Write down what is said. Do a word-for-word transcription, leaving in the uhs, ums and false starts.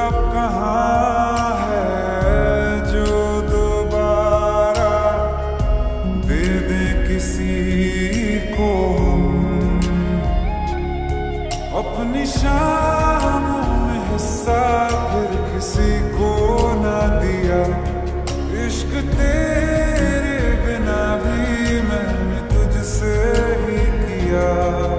अब कहाँ है जो दोबारा दे दे किसी को हम अपनी शामों में हिस्सा फिर किसी को ना दिया। इश्क तेरे बिना भी मैंने तुझसे ही किया।